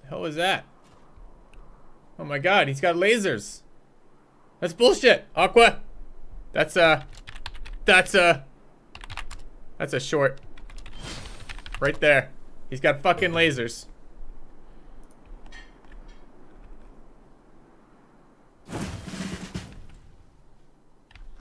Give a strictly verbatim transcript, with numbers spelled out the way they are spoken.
The hell is that? Oh my god, he's got lasers. That's bullshit. Aqua. That's a... That's a... That's a short. Right there. He's got fucking lasers.